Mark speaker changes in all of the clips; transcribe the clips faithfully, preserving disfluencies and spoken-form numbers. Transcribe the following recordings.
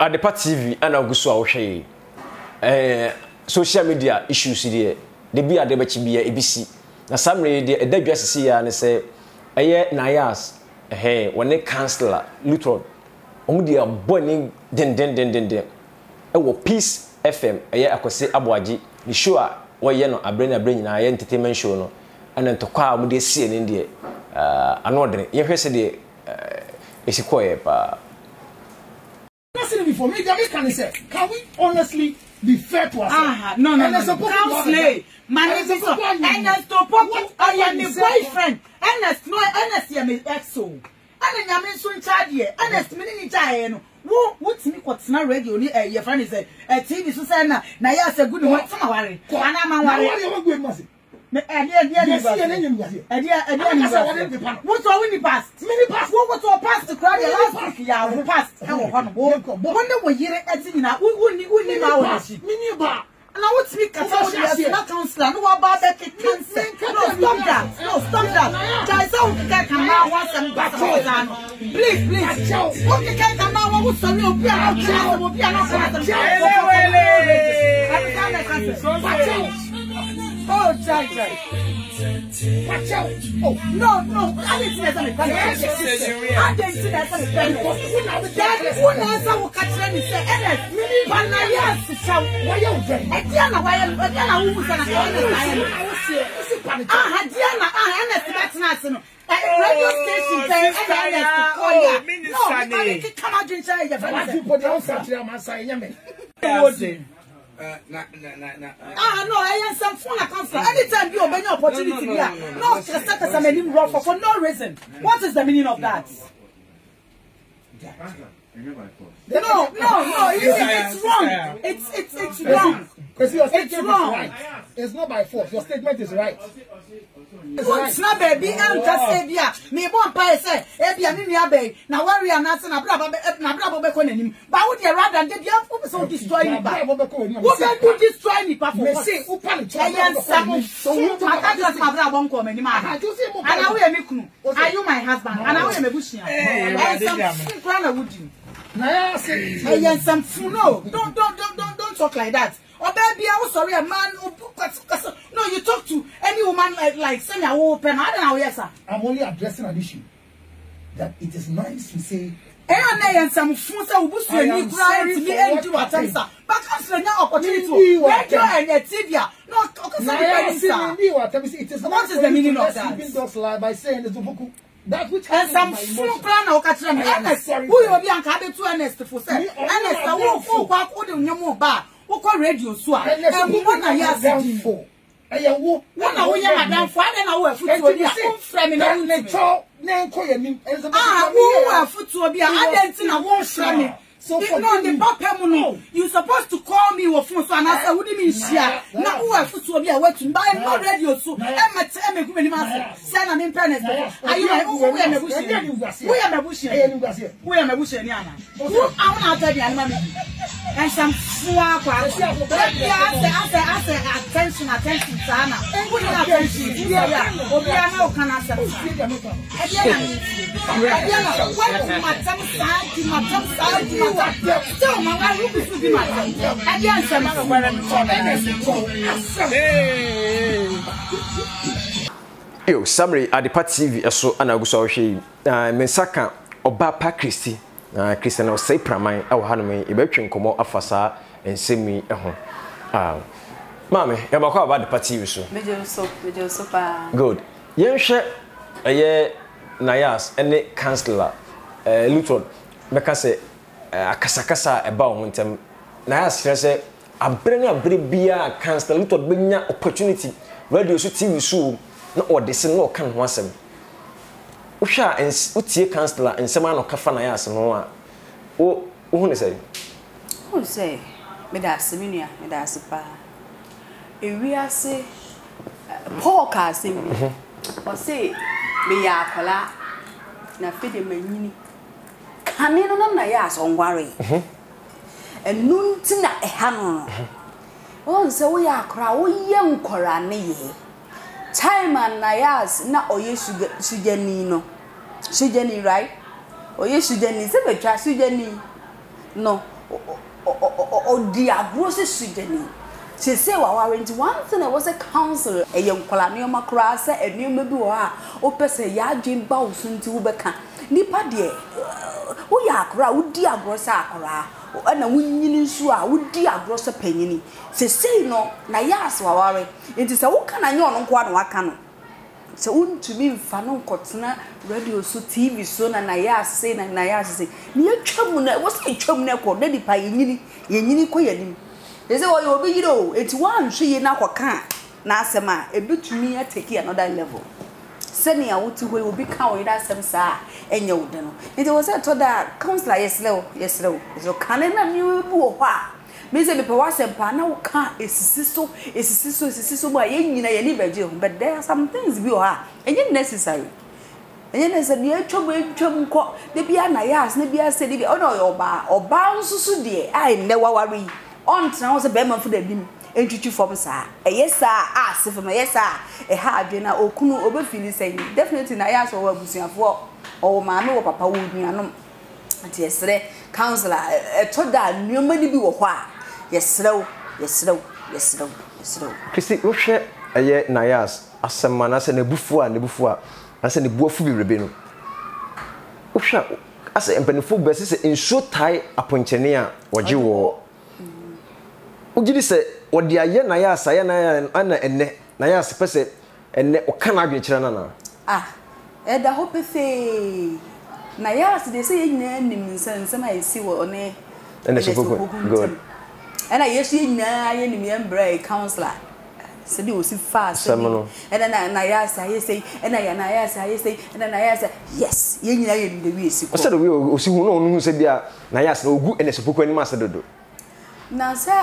Speaker 1: Adepa T V ana oguso a wo hwe eh social media issues dey de bi ade ba chi bia ebisi na samre de edadwa sisi ya ne se eye Nayas eh woni councillor Luton omu de aboni den den den den den e wo Peace F M eye akose aboaji the show a wo ye no abre na abre nyina ye entertainment show no ana ntokwa a mu de sie ne de uh anodere ye hwese de esikoye pa.
Speaker 2: Before me, can say, can we honestly be fair to ourselves?
Speaker 3: Ah, no, no, no, no. Counselor, man, Ernest Opoku, I am my boyfriend. Ernest, no, Ernest, I am my ex-o. And then I am so in charge here. Ernest, me ni charge. Wo, what's me? What's not radio? Eh, your friend is a T V. So say na, na ya say good one. Some worry. Ana man worry.
Speaker 2: What you going to say?
Speaker 3: Me, edia, edia, edia, edia, edia. What's all in the past? Many past. What was all past the crowd last week? Yeah, we passed. And we won. Wonder what year editing now? We wouldn't, we wouldn't know what she. Mini bar. And I would speak as a not counselor. No about that. No, stop that. No, stop that. Guys, how can I come now? Once and back on. Please, please. What can I come now? What's on your piano? Will be another. Oh, Jai Jai. Watch out. Oh, no, no. I didn't see that on the panel. I didn't see that on the panel. That one answer will catch them and say, Ernest, but now yes, to shout, why you drink? And Diana, why am I who was an Ernest? Ah, Diana, ah, Ernest, that's not. Radio station saying Ernest to call you. No, I can't come out and say, if you put the outside, I'm saying,
Speaker 4: Uh, nah, nah, nah, nah.
Speaker 3: Ah, no, I am some phone counselor. Anytime you obey your opportunity, no, no, no, no, no, no, no, no, no, for, for no reason. What is the meaning of that? No, no, no, it's, it's wrong. It's, it's, it's wrong.
Speaker 2: Because your statement
Speaker 3: it's wrong.
Speaker 2: Is right. It's not by force. Your statement is right.
Speaker 3: It's right. Not baby, I'm just Abia. Me one pay say, Abia, me abe. Now worry and answer na braba na braba be konenim. But would you rather they be so destroy me back? What can you destroy me back? Me say, who panic? I am some so I can't just my brother won't come anymore. And I will make you. Are you my husband? And I will make bushia. I some brother would you.
Speaker 2: Now say,
Speaker 3: I am some no. Don't don't don't don't don't talk like that. Oh baby, I was sorry, a man who no, you talk to any woman like like send your open. I don't know, yes, sir.
Speaker 2: I'm only addressing an issue that it is nice to say.
Speaker 3: And some fools who boost your new client to me and do what I'm saying. But I'm saying now opportunity to radio and the T V. No, it is what is the meaning of that?
Speaker 2: By saying the that which
Speaker 3: and some full plan or catch them. Who will be uncarded to Ernest for say? Ernest, I won't go back with your more bar. Who call radio so? And we want to hear something.
Speaker 2: I wo
Speaker 3: one na wo ya madam fo ade na wo afutuo bia wo frɛ me na
Speaker 2: ne cho ne nko yanim
Speaker 3: ah wo afutuo bia ade nti na wo frɛ me so for no the papa mu no you supposed to call me wo phone so anasa wo di me nhia na wo afutuo bia watu ba no radio so e mate e meku mani ma say na me internet ayi wo ya mebushi wo ya mebushi wo ya mebushi ni ana wo awon ata bia na me and some four quarters. Attention, attention, Sana. Put attention. Yeah, Obiano can answer. Again, Madam Santi, Madam Santi, so my room is to be my again, some
Speaker 1: Yo, summary at the T V, so Anaguso, she, Mensaka, Oba Christy. Ah, Christian was say pramai awo hanome e betwen komo afasa ensemi eho ah mame ya makwa about the party so
Speaker 5: mejo so mejo so pa
Speaker 1: good yenhwe eye Nayas ene councillor eh Luton meka se akasakasa eba wo ntem Nayas kire se abre na abre bia councillor Luton benya opportunity radio so T V so na odese no kan ho asem Usha and Utie councillor and some man of Kafanayas no o who say?
Speaker 5: Who say? Medasiminia, Medasipa. If we are say Paul Cassim or say me ya cola na feed him many cannon on Nayas on worry and noon tina a hanon. Oh, so we are crow young Corani. Time and Nayas na oye Sujanino. Sujani, right? Oye Sujani, Sebeka Sujani. No, o dia grocery sudeni se say wa warrant one thing that was a council e yenkola ne oma kra se enema bi wo a o pese ya dwen ba wo sunti wo beka nipa de wo ya akra wo di agro se akra na wo nyini nsu a wo di agro se panyini se say no na ya as wa ware enti se wo kana nye ono nko ado aka no se untumi mfa no nkotena radio so T V so na na ya say na na ya say ni atwam na wo say atwam na ko na dipa yenyini yenyini ko yanim they say oyo obi yiro eti wan hwe na akoka na asema ebetumi atake another level seni ya wuti ho obi ka wo ida asem sa enye wo de no enti wo say to da counselor yeslew yeslew so kane na mi bu wo ha me say me pe wasempa na wo ka esisi so esisi so esisi so ba yenyina ye ni beje ho but there are some things bi wo ha enye necessary enye necessary e twom e twom ko de bia na yas na bia se de bia ono yo ba oba nsusu de ai ne wawari on tran wo se be man fu da bim entwitwi fom sa eyesa a se fom eyesa e ha adwe na okunu obefili say definitely na yas wo abusuafo o ma me wo papa wo nuanom ati esre counselor e to da nuoma ni bi wo ho a yesrew yesrew yesrew yesrew
Speaker 1: Christy wo hwe eye na yas asema na se na bufu a na bufu a na se ne buafu bi rebe no wo hwe ase empanifo be se enso tai aponchene a woje wo ugidi se wodi aye na yas aye na ana enne na yas pese enne o kana adwe kire na na
Speaker 5: ah e da hope fe na yas de se yenya nim nsansa na yesi wo one
Speaker 1: enne so good
Speaker 5: ena yesu yenya ye nim ye mbra counselor se de osi fast ena na na yas aye say ena ya na yas aye say ena na yas yes yenya ye nim de wi esi ko
Speaker 1: se de wi osi hu no hu se bia na yas na ogu enne so poko ani ma se dodo
Speaker 5: na se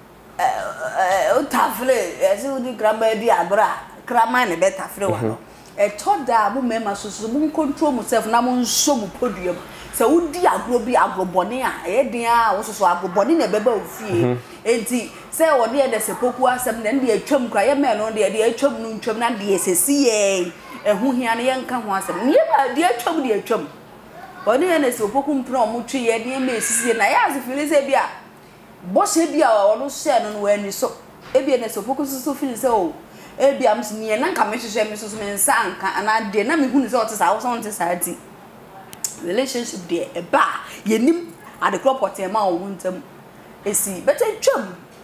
Speaker 5: o tafle ese o di grandma di abra grandma ne be tafle wa no e to da mo mema so so mo control myself na mo nso mo podium se wo di agro bi agrobone a e den a wo so so agrobone na be ba ofie enti se wo de de se poku asem na de atwam kra ye me no de de atwam no ntwam na de esesi ye ehu hia ne ye nka ho asem ne ba de atwam de atwam oni ne se poku mpro mo twi ye de me esisi na ya se fili se bia bosse bia wo se no no ani so e bia ne se poku so fili se o e bia am se ne na nka me hwehwe me so so me nsa anka na de na me hu ne se o te sa wo so on te sa ti relationship there e ba yenim at the crop pot e ma o wuntam esi but atwam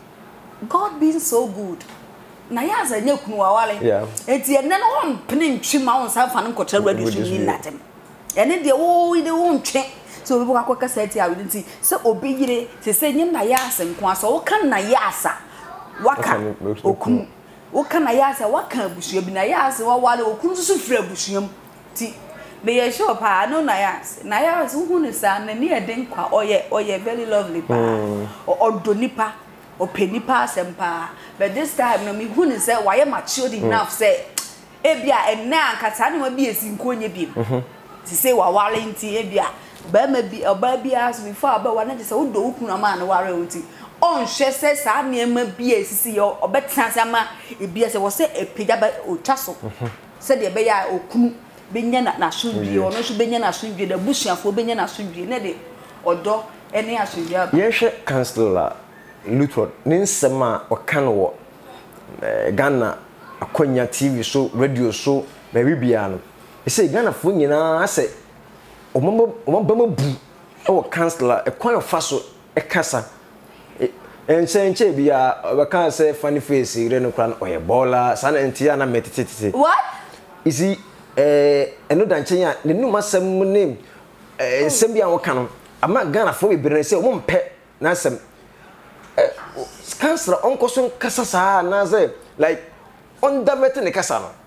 Speaker 5: God being so good na ya za nya kunu wawale enti ene no on pene ntwi ma on sa fa no kotra radio so ni natem ene de wo de wo ntwe so obi kwa kasa eti a enti se obi yire se se nyem na ya asenko aso wo kan na ya asa waka okunu wo kan na ya asa waka abusua bi na ya asa wawale okunu so fira abusuam ti be ye sure pa no na yas na yas hu ne sa na ne eden kwa oye oye very lovely pa odonipa openipa asempa but this time no me hu ne say why matured enough say e bia ena ankata ne ma bi esi nkonye bi ti say wa wale nti e bia ba ma bi oba bi as before ba wa na say wo do ukunu ama na ware nti on hwe say sa ne ma bi esisi yo obetena sama e bia say wo say epija ba otwa so say de be ya okunu benya na na sunwie ono so benya na sunwie da busuafo benya na sunwie ne de odo ene asunwie aba
Speaker 1: ye hwe counselor Luthor ne nsema o kan wo Ghana akonya T V so radio so ba bibia no e say Ghana fo nyina ase o mama o mama bu e wo counselor e kwan fa so e kasa enche enche bia ba kan say funny face ire no kran o ye bola sana entia na metetete
Speaker 5: what
Speaker 1: is he eh eno danchen ya ne numa sam name eh sem bia wo kan ama Ghana fo be bere say o mpe na sam eh cancer onko so kasa sa na say like on davet ne kasa no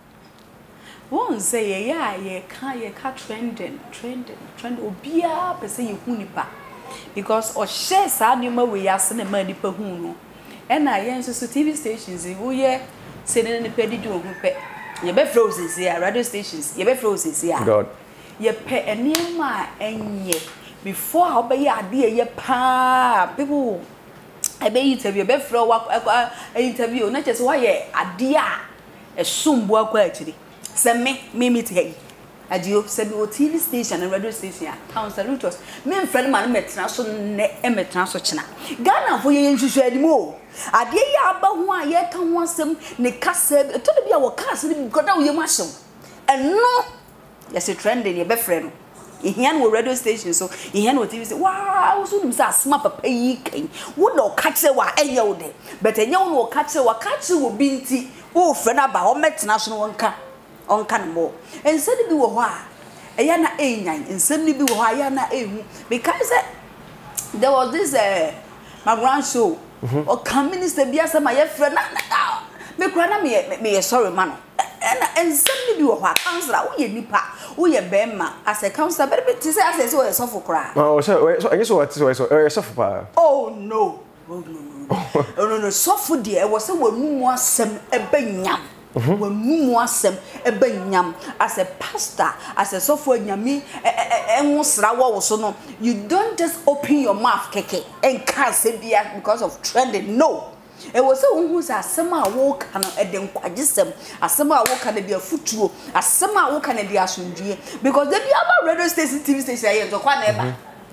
Speaker 5: won say ye ya ye ka ye ka trending trending trend obia pe say ye hu nipa because o share sa numa we ya se na ma nipa hu no e na ye nso so T V stations wo ye se ne nipa di di ogun pe ye be frozen here radio stations ye be frozen here
Speaker 1: God
Speaker 5: ye pe enema enye before how be ya de ye pa people I be interview be fro wa interview na chese wa ye ade a esumbu akwa akiri se me me meet here adio sabi o T V station and radio station council Lutus me friend man metra so ne e metra so chena Ghana fo ye nhwehwe adimo ade ya aba ho a ye ka ho asem ne kasa to de bia wo kasa ne goda wo ye ma hyew eno yes trending ye be friend no Ihian wo radio station so ihian wo T V say wow so nim say asma papa yi kan wo do catch wa enye wo de but enye wo no catch wa catch wo binti wo friend aba wo metra so no wonka onka no ensem bi wo ho a eya na enyan ensem ni bi wo ho a ya na ehu because there was this uh, my grand show or come minister bi asema ye friend na me kura na me me sorry man and ensem ni bi wo ho a counselor wo ye nipa wo ye bema as a counselor but be say as so so for kura
Speaker 1: oh so so I guess what so so so for
Speaker 5: oh no oh no no no no so for there was say wo nu asem e benyam when mumu asem ebenyam as a pastor as a software nyami enwo sra wo so no you don't just open your mouth keke and can't say bia because of trending no it was so who say asem a wo ka no eden kwagisem asem a wo ka na bia futuo asem a wo ka na bia asundue because they be about radio station T V station here to kwa na eba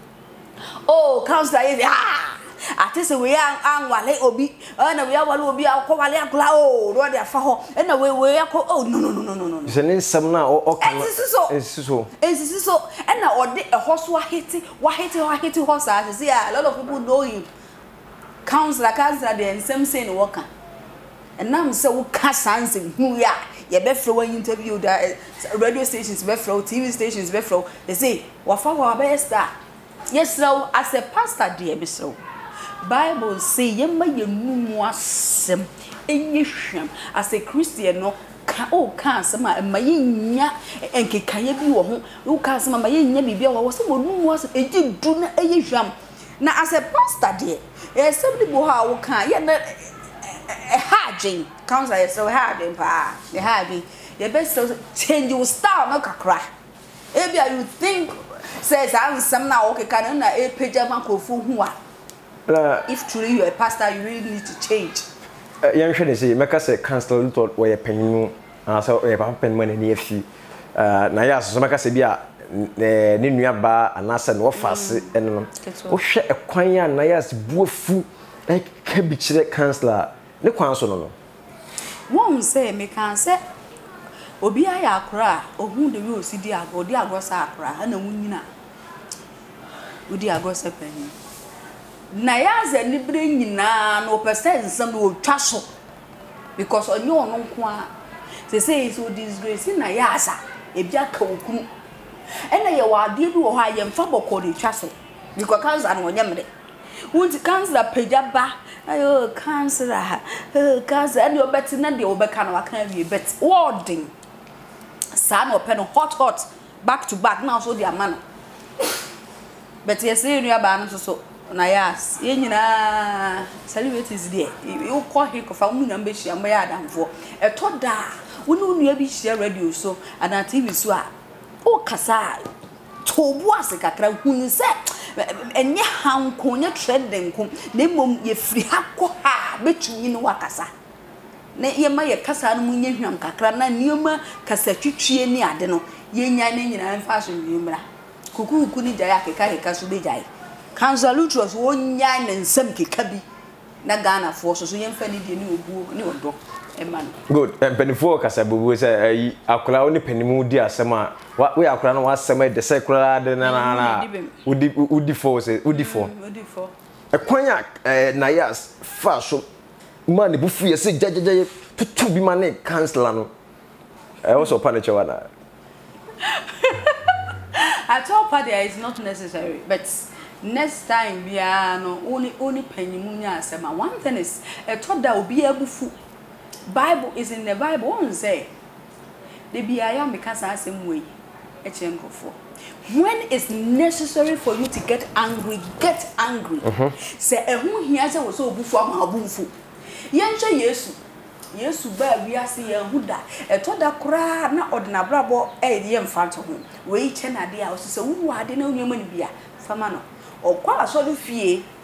Speaker 5: oh counselor is ah ati se we an wale obi na we wale obi akọ wale akla o ro de afa ho na we we akọ oh no no no no no no
Speaker 1: se ne nsam na o kan
Speaker 5: esiso
Speaker 1: esiso
Speaker 5: esiso na ode ehọ so ahiti wahiti wahiti ho sa say a lot of people know him counselor counselor the nsam say no work and now say we ka sanse hu ya ye be fro one interview that radio stations be fro T V stations be fro they say wa fa wa be star yes now as a pastor there be so Bible say yemma yenumu asem enyehwam as a Christian no ka o ka asem a ma yenya enkekanye bi wo ho o ka asem ma yenya bibia wo so wonumu asem ejidu na eyehwam na as a pastor there esem bi bo ha wo ka ye na e harding counselor yes so harding pa the harding the best change your style no kakra ebia you think says ansem na okay kan na e pejama kofu hu a if truly you are a pastor, you really need to change.
Speaker 1: Young Shady say, make us a council thought where a penny, so a pump money near few. Naya, so make us a beer, Nina bar, and us and what fast and oh, share a choir, Naya's boofu like cabbage councillor. No council, no.
Speaker 5: Won't say, me can't say. Obi aya akra, ohun de we osidi ago, di ago sa akra, na wunyina. Odi ago se penny. Na ya ze libre nyina no percent nsam no twa so because onye ono nko a se say so disgrace na ya asa e bia ka okunu ena ye wa ade bi wo ha ye mfa boko de twa so because cancer no onye mre wonti cancer peja ba ayo cancer ha cancer and you bet na de obeka na waka wie bet wording sa no pen hot hot back to back now so the amano but yes you know ba no so na yas ye nyina celebrities there you call he kofa mu na mbe hia mba ya adamfo eto da wonu nua bi hia radio so ana T V so a o kasa tobu ase kakra hunu se enye hanko nye trending ko na mom ye free hakko ha betumi no wakasa na ye ma ye kasa no munye hwam kakra na nioma kasa twitwie ni ade no ye nya na nyina mfa so nwimra kuku kuku ni jaya keka keka so be jaya Council Lutus won nya na nsam keka bi na Ghana fo so so yemfa ni die ni obuo ni odo e man
Speaker 1: good penifo kasa bobo say ayi akura oni penimu di asema we akura no wasema de say kura de na na na udi udi fo say udi fo
Speaker 5: udi fo
Speaker 1: e kwanya na yas fa so man bu fu ye say jajaja tutu bi man councilor no e also panic wana
Speaker 5: at all party is not necessary but next time bia no only only penyimu nya asema one thing is e to da obi abufu Bible is in the Bible on say the bia ya mekasa asem we e chenkofo when it's necessary for you to get angry get angry say ehun hia say wo so obufu ama obufu yenche Yesu Yesu ba wiase ye huda e to da kura na odina brabo e ye mfanto ho we che na de a o se wu ade na onwema ni bia fama no okwa aso do fie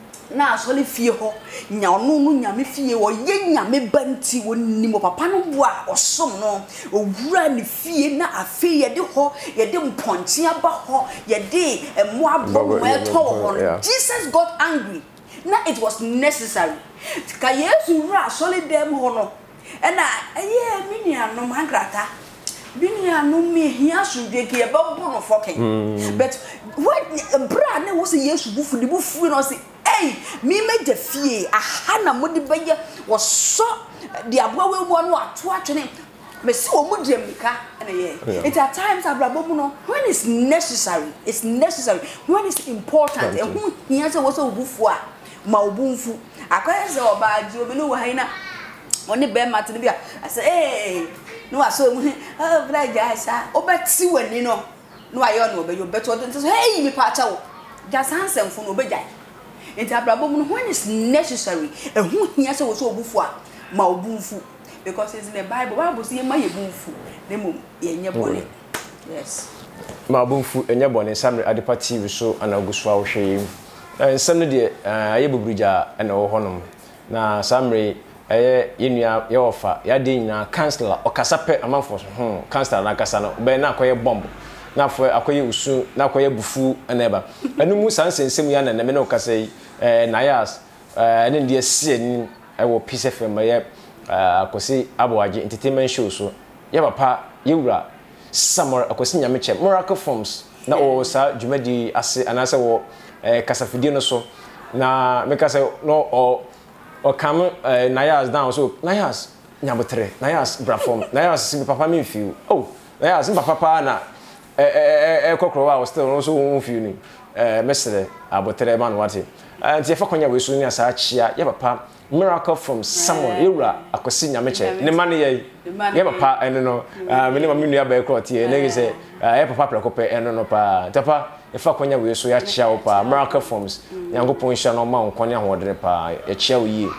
Speaker 5: na asole fie ho nya ono no nyame fie wo ye nyame banti wonni mo papa no boa osom no owura ne fie na afi ye de ho ye de mponche aba ho ye de emo abo mo eto ho Jesus got angry na it was necessary ka Yesu wura asole dem ho no e na eye mini anom hangrata bini anom me hia sudwe ke e ba bo no fokin but what bra na wo se Yesu bufu de bufu no se hey, me me de fie aha na modi beye wo so de aboa wewo no ato atwene me si wo mudi emika na ye it at times abrabo mu no when it's necessary it's necessary when it's important e hu hia se wo so obufu a ma obunfu akwai se oba ji obi no wo haina oni be mate bia I say hey no aso mu ah bra ja sa obati wani no no ayo no obeyo beto so hey me pa cha wo just answer fu no obejai enti abrabo mu when it's necessary e hu hia se wo so obufu a ma obunfu because it's in the Bible Bible say ma yebunfu nemo ye nye bone yes
Speaker 1: ma obunfu enye bone samre adepa T V so anaguso a wo hwe ensem no de aye buburuja na wo honom na samre eye yenua ye ofa ya de nyina counselor okasape amanfo hmm counselor na kasa no be na akoye bomb na afo akoye usu na akoye bufu na eba anu mu sansensem ya na me na okasai eh nayas eh ne de sie ni e wo Peace F M ye akosi aboaje entertainment show so ye papa ye wura samor akosi nyameche miracle forms na o sa dwumadi ase anase wo eh kasafidie no so na me kasa no o o come nayas down so nayas nyabotre nayas brafom nayas si papa me feel oh nayas si papa pa na eh eh kokro wa still no so won feel ni eh mesere abotre man wate anti fa konya we so ni asa chia ye papa miracle from someone yura akosi nyameche ne man ye ye papa eno no me ne ma minu ya ba ekro tie ne say ye papa prekope eno no pa tapa e fa konya we so ya chia wo pa miracle forms yankopon hia no ma won ho odere pa ya chia wo yi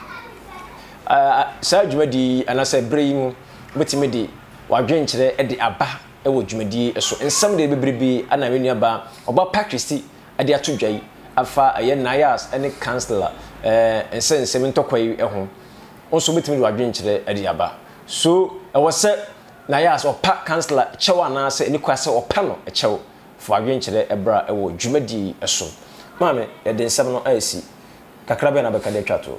Speaker 1: ah sa dwumadi anase brei mu betime di wadwen kire e di aba e wo dwumadi so ensam de bebrebi ana me nua ba oba pa Christy e di atodwai afa aye nayas ene counselor eh ensen sem ntokwai e ho onso betime di wadwen kire e di aba so e wo se nayas opa counselor chewa na se eni kwase opa no e chewo fo wadwen kire e bra e wo dwumadi e so mame e de nsam no asi kakra be na be ka de twato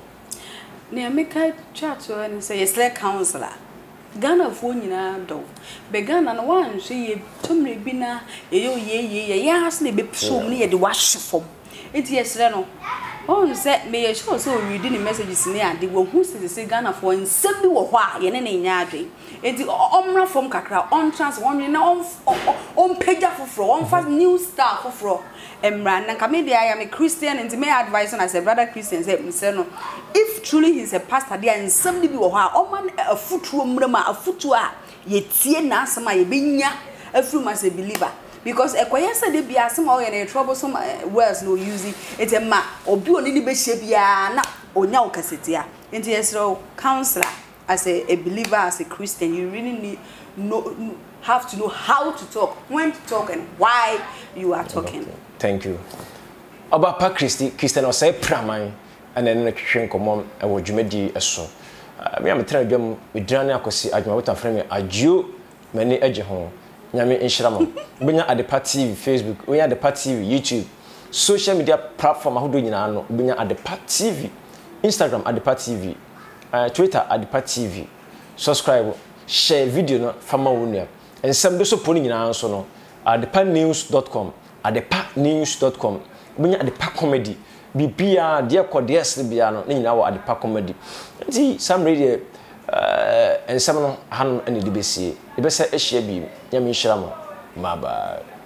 Speaker 5: ne ameka twato and say yes like counselor Ghana fo nyina do be Ghana no wan hwe ye tomre bi na ye yo ye ye ye has na be pso mu ne ye de wahwe fom enti yesre no on say me ye show so read the messages ne ade wo hu se se Ghana fo nsem bi wo ho a ye ne ne nya adwe enti omra fom kakra on trans one na on on page foforo on fast new star foforo emra na kame dey I am a Christian and my advice on as a brother Christian say say no if truly he's a pastor there and somebody be wo ha o man afutuo mrema afutuo a ye tie na asema ye benya afrum as a believer because ekoye say dey bia asema o ye na troublesome words no using it ma obi oni ni be hye bia na onya wo kasetia enti yesro counselor as a, a believer as a Christian you really need know have to know how to talk, when to talk, and why you are talking. Okay.
Speaker 1: Thank you. About Pa Christy, Christian was say pramai, and then the Christian common and what you made a so. Me am trying to do with Drania Kosi, I want to frame a Jew, many edge home. Yami in Shrama. We are at the party, Facebook, we are at the party, YouTube, social media platform, how do you know? We are at the party T V, Instagram at the party T V, uh, Twitter at the party T V. Subscribe, share video no fama wunia. And some do so pulling in answer no at the pan news dot com at the pat news dot com when at the pack comedy be bia dear cordias biano in our at the pack comedy see some radio uh and some no han and the B C the best share be yami shrama maba